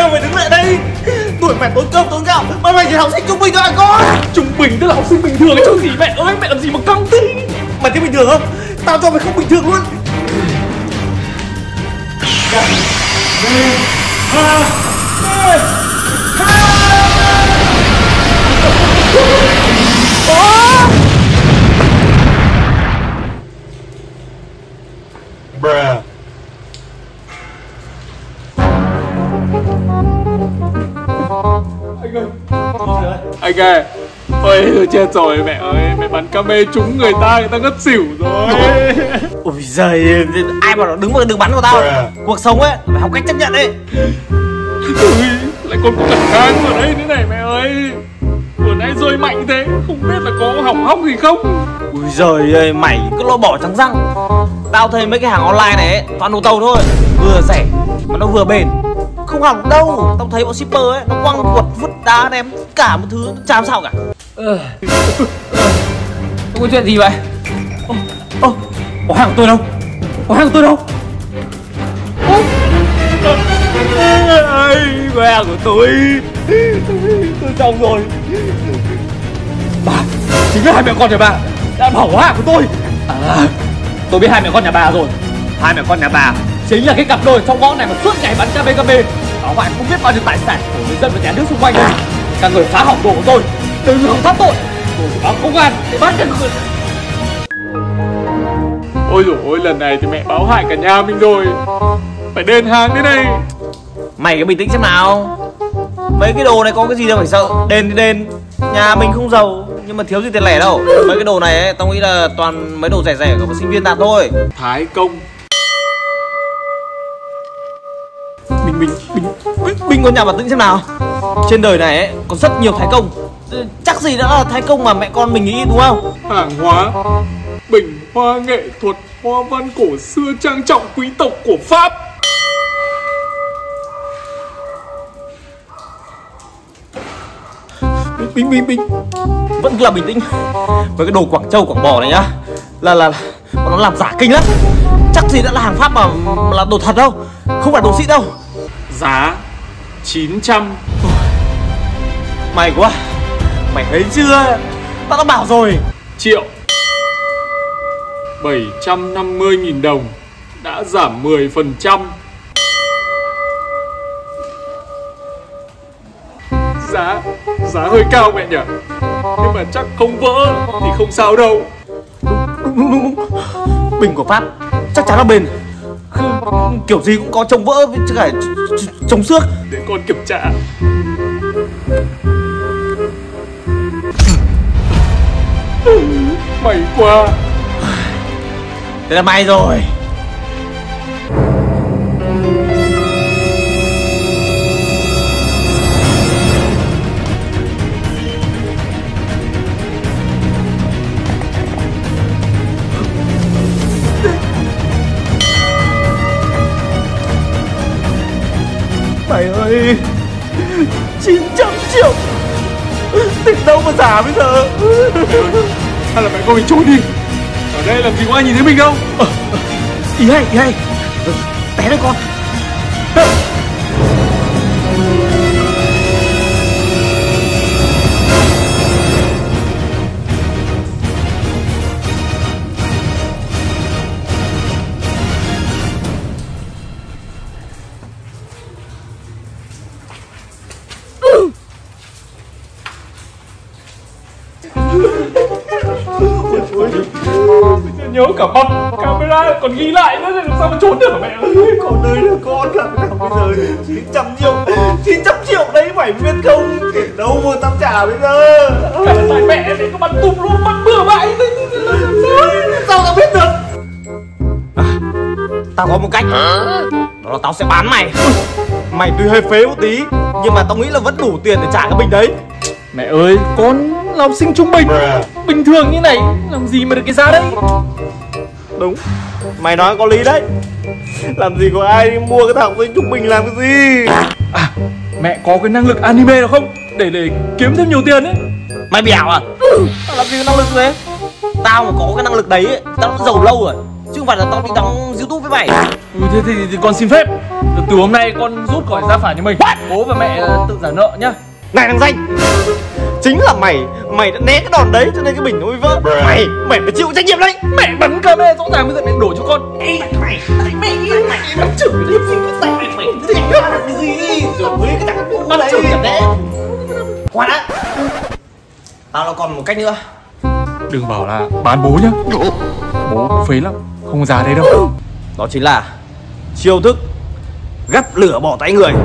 sao mày đứng lại đây? Tuổi mày tốn cơm tốn gạo mà mày chỉ học sinh trung bình thôi à con? Trung bình tức là học sinh bình thường chứ gì mẹ ơi, mẹ làm gì mà căng thế? Mày thấy bình thường không? Tao cho mày không bình thường luôn. Bruh. Anh ơi, ôi chết rồi mẹ ơi, mẹ bắn ca mê trúng người ta ngất xỉu rồi. Ôi giời, ai bảo nó đứng vào đường bắn của tao? Cuộc sống ấy phải học cách chấp nhận đấy. Ui, lại còn có cả kháng ở đây nữa này mẹ ơi. Vừa nãy rơi mạnh thế, không biết là có hỏng hóc gì không. Ui giời ơi, mày cứ lo bỏ trắng răng. Tao thấy mấy cái hàng online này ấy, toàn đồ tàu thôi, vừa rẻ mà nó vừa bền, không hỏng đâu. Tao thấy bọn shipper ấy, nó quăng quật vứt đá ném cả một thứ chả làm sao cả. Không có chuyện gì vậy? Có hàng của tôi đâu? Có hàng của tôi đâu? Có hàng của tôi xong rồi. Bà, chính là hai mẹ con nhà bà đã bảo hàng của tôi. Tôi biết hai mẹ con nhà bà rồi. Hai mẹ con nhà bà chính là cái cặp đôi trong ngõ này mà suốt ngày bắn KBKB, phá hoại không biết bao nhiêu tài sản của người dân và nhà nước xung quanh này. Các người phá hỏng đồ của tôi, đừng không thoát tội. Tôi sẽ báo công an để bắt các người. Ôi dồi ôi, lần này thì mẹ báo hại cả nhà mình rồi. Phải đền hàng thế này. Mày cứ bình tĩnh xem nào. Mấy cái đồ này có cái gì đâu phải sợ. Đền thì đền. Nhà mình không giàu nhưng mà thiếu gì tiền lẻ đâu. Mấy cái đồ này ấy, tao nghĩ là toàn mấy đồ rẻ rẻ của sinh viên đạt thôi. Thái công. Bình con nhà bản tĩnh xem nào. Trên đời này ấy, có rất nhiều thái công. Chắc gì đã là thái công mà mẹ con mình nghĩ đúng không? Hàng hóa, bình hoa nghệ thuật, hoa văn cổ xưa trang trọng quý tộc của Pháp. Bình vẫn là bình tĩnh. Với cái đồ Quảng Châu Quảng Bò này nhá, là bọn nó làm giả kinh lắm. Chắc gì đã là hàng Pháp mà là đồ thật đâu, không phải đồ xịn đâu. Giá 900. Mày quá, mày thấy chưa? Tao đã bảo rồi. Triệu. 750.000 đồng, đã giảm 10%. Giá hơi cao mẹ nhỉ, nhưng mà chắc không vỡ thì không sao đâu. Đúng. Bình của Pháp chắc chắn là bền. Kiểu gì cũng có chống vỡ với cả chống xước. Để con kiểm tra. May quá. Thế là may rồi. Mày ơi, 900 triệu, tiền đâu mà giả bây giờ. Hay là mẹ con mình trốn đi. Ở đây làm gì có ai nhìn thấy mình đâu. Ý hay. Té đấy con. Nhớ cả bật camera còn ghi lại nữa, làm sao mà trốn được hả mẹ ơi. Con ơi là con làm nào bây giờ? 900 triệu đấy phải biết không? Đâu mà tao trả bây giờ? Cả là tại mẹ đấy, có bắn tùm luôn, bắn bừa bãi. Sao tao biết được? Tao có một cách. Đó là tao sẽ bán mày. Mày tuy hơi phế một tí nhưng mà tao nghĩ là vẫn đủ tiền để trả cái bình đấy. Mẹ ơi, con là học sinh trung bình, bình thường như này, làm gì mà được cái giá đấy. Đúng, mày nói có lý đấy. Làm gì có ai đi mua cái thằng học sinh trung bình làm cái gì. Mẹ có cái năng lực anime nào không? Để kiếm thêm nhiều tiền ấy. Mày bèo à? Tao làm gì có năng lực thế? Tao mà có cái năng lực đấy ấy, tao đã giàu lâu rồi. Chứ không phải là tao đi đóng YouTube với mày. Thế thì con xin phép. Từ hôm nay con rút khỏi gia phả nhà mình. Bố và mẹ tự trả nợ nhá. Này thằng danh, chính là mày đã né cái đòn đấy cho nên cái bình nó mới vỡ. Mày phải chịu trách nhiệm đấy. Mẹ bắn camera rõ ràng bây giờ mẹ đổ cho con. Mày bắt chửi liếp gì cái tay mày cái gì rồi với cái thằng bắt chửi cả đấy. Khoan đã, tao còn một cách nữa. Đừng bảo là bán bố nhá. Bố phế lắm, không ra đây đâu. Đó chính là chiêu thức gắp lửa bỏ tay người.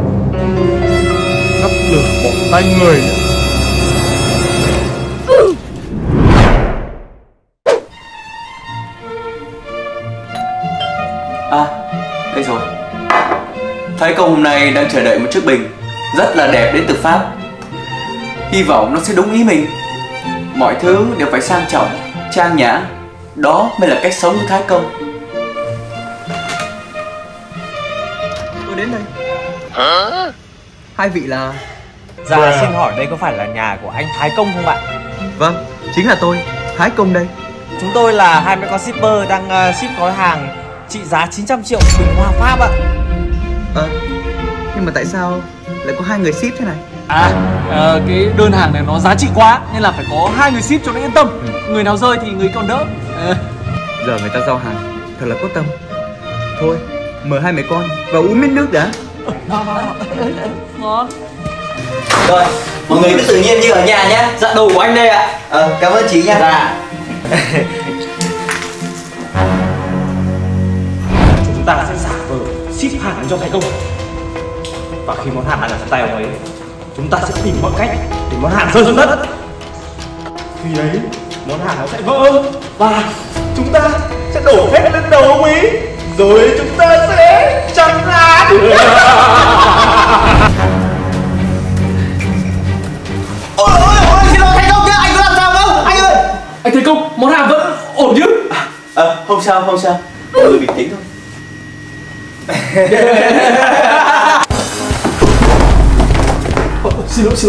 Gắp lửa bỏ tay người. À, đây rồi. Thái công hôm nay đang chờ đợi một chiếc bình rất là đẹp đến từ Pháp. Hy vọng nó sẽ đúng ý mình. Mọi thứ đều phải sang trọng, trang nhã. Đó mới là cách sống của Thái công. Tôi đến đây. Hả? Hai vị là? Dạ xin hỏi đây có phải là nhà của anh Thái Công không bạn? Vâng, chính là tôi, Thái Công đây. Chúng tôi là hai mẹ con shipper đang ship gói hàng trị giá 900 triệu bình hoa Pháp ạ. Nhưng mà tại sao lại có hai người ship thế này? Cái đơn hàng này nó giá trị quá nên là phải có hai người ship cho nó yên tâm. Người nào rơi thì người còn đỡ. Giờ người ta giao hàng thật là có tâm. Thôi, mời hai mẹ con vào uống miếng nước đã. Ngon. Rồi, mọi người cứ tự nhiên như ở nhà nhé. Dạ đồ của anh đây ạ. Cảm ơn chị nha. Dạ. Chúng ta sẽ giả vờ ship hàng cho Thái Công. Và khi món hàng đã trong tay ông ấy, chúng ta sẽ tìm mọi cách để món hàng rơi xuống đất. Khi đấy, món hàng nó sẽ vỡ và chúng ta sẽ đổ hết lên đầu ông ấy. Rồi chúng ta sẽ chăn án. Ôi xin lỗi Thái Công nhá, anh có làm sao không? Anh ơi. Anh Thái Công, món hàng vẫn ổn chứ? Không sao. Mọi người bình tĩnh thôi. Xin lỗi.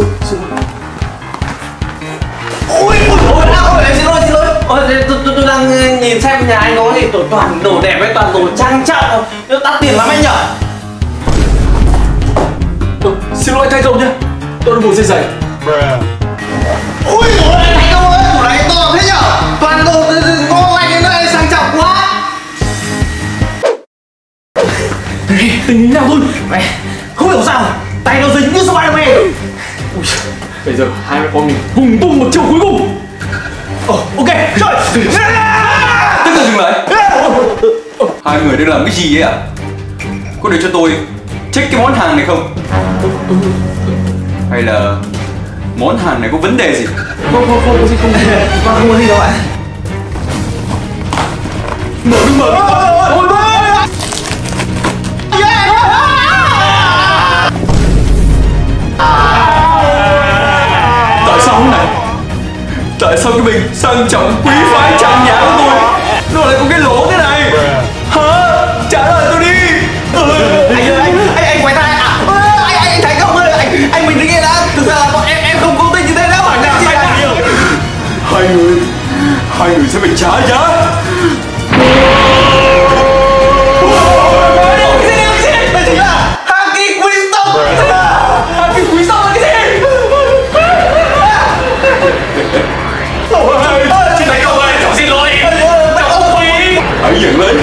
Ôi em xin lỗi. Tôi đang nhìn xem nhà anh có gì toàn đồ đẹp với toàn đồ trang trọng, đắt tiền lắm anh nhở. Xin lỗi Thái Công nhá. Tôi đã buồn dây giày. Ui Thái Công ơi, tủ này to thế nhở, toàn đồ ngon lành này, sang trọng quá. Tình hình nào thôi? Mẹ không hiểu sao tay nó dính như Spiderman. Bây giờ hai mẹ con mình cùng tung một chiêu cuối cùng. Ok, rồi. Tức là dừng lại. Hai người đang làm cái gì ấy ạ? Có để cho tôi check cái món hàng này không? Hay là món hàng này có vấn đề gì? Không có gì không. Con không có gì đâu ạ. Mở. Tại sao thế này? Tại sao cái bình sang trọng quý phái trang nhã của tôi nó lại có cái lỗ thế này? Hả? Trả lời tôi đi. Anh quay tay à? Anh Thái Công ơi, anh bình tĩnh yên đã. Thực ra là bọn em không cố tình như thế đâu. Hai người sẽ phải trả giá. Đây chính là Haki Wisdom. Haki Wisdom là cái gì? Chị Thái Công ơi, cháu xin lỗi. Cháu không quý. Hãy nhận lấy.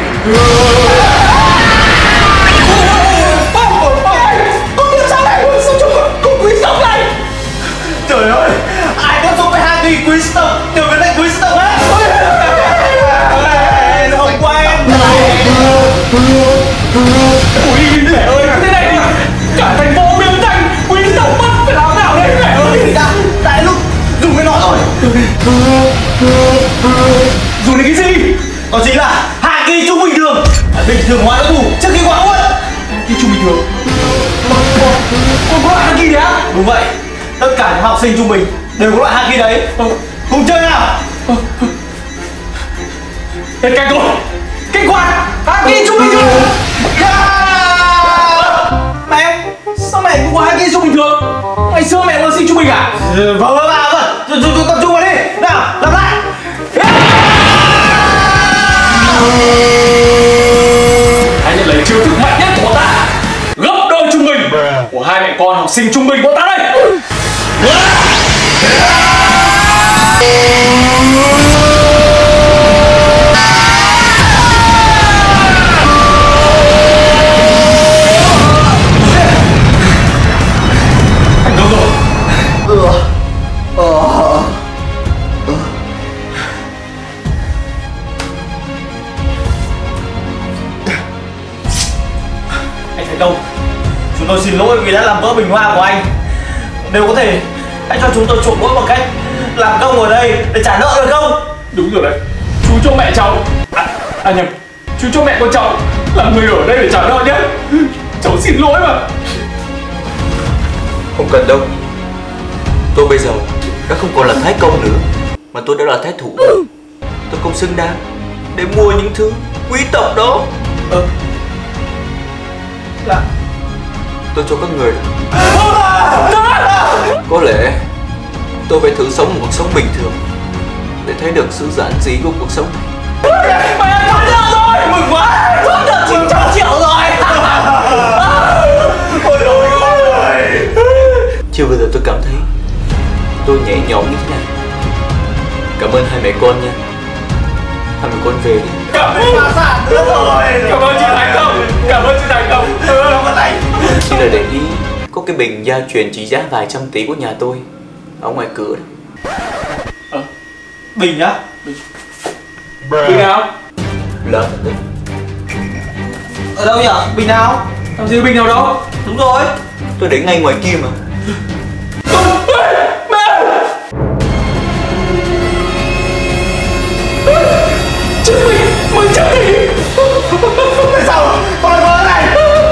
Không biết sao này, sao chúng có Wisdom này? Trời ơi, ai có giúp với Haki Wisdom đều biến thành Wisdom hết. Không quen. Ui mẹ ơi, thế này thì cả thành phố biến thành Wisdom mất, phải làm nào đấy mẹ ơi? Tại lúc dùng cái nọ rồi. Dùng cái gì? Đó chính là Haki trung bình thường. Bình thường hóa đối thủ trước khi quá muộn. Cái trung bình thường. Còn có loại Haki đấy á? Đúng vậy, tất cả những học sinh trung bình đều có loại Haki đấy. Cùng chơi nào. Hết cách rồi. Kích hoạt Haki trung bình thường. Mẹ, sao mẹ cũng có Haki trung bình thường? Ngày xưa mẹ là sinh trung bình à? Vâng, tập trung vào đi. Nào, làm lại. Hãy nhận lấy chiêu thức mạnh nhất của ta. mẹ con học sinh trung bình bọn tao đây. Anh đâu rồi? Anh Thành Công, chúng tôi xin lỗi vì đã làm vỡ bình hoa của anh. Nếu có thể, hãy cho chúng tôi chuộc lỗi bằng cách làm công ở đây để trả nợ được không? Đúng rồi đấy, chú cho mẹ cháu nhầm, chú cho mẹ con cháu là người ở đây để trả nợ nhé. Cháu xin lỗi mà. Không cần đâu. Tôi bây giờ đã không còn là Thái Công nữa, mà tôi đã là Thái Thủ. Tôi không xứng đáng để mua những thứ quý tộc đó. Là Tôi cho các người. Có lẽ tôi phải thử sống một cuộc sống bình thường để thấy được sự giản dị của cuộc sống này. mày thoát nợ rồi, mừng quá, thoát nợ 900 triệu rồi. Ôi trời ơi, Chưa bao giờ tôi cảm thấy tôi nhẹ nhõm như thế này. Cảm ơn hai mẹ con nha. Hai mẹ con về đi. Cảm ơn bà xã nữa rồi. Cảm ơn chị Thành Công. Cảm ơn chị Thành Công. Cảm ơn anh. Chỉ là để ý có cái bình gia truyền trị giá vài trăm tỷ của nhà tôi ở ngoài cửa đó. Bình nhá. Bình nào? Lớn thật đấy. Ở đâu nhỉ? Bình nào? Làm gì bình nào đâu? Đúng rồi. Tôi để ngay ngoài kia mà. Mình chắc đi. Tại sao con vỡ này?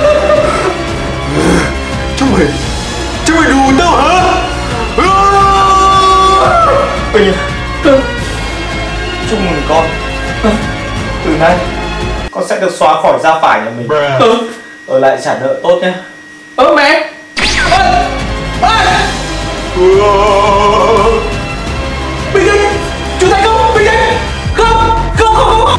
Chúng mày đùa tao hả? Bình, chúc mừng con. Từ nay con sẽ được xóa khỏi gia phả nhà mình. Ở lại trả nợ tốt nhé. Mẹ. Bình tĩnh. Chú Thành Công, bình tĩnh. Không.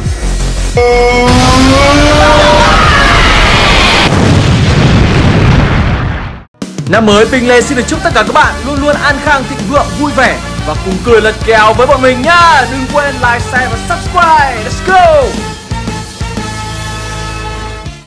Năm mới Bình Lê xin được chúc tất cả các bạn luôn luôn an khang thịnh vượng vui vẻ và cùng cười lật kèo với bọn mình nhá. Đừng quên like, share và subscribe. Let's go.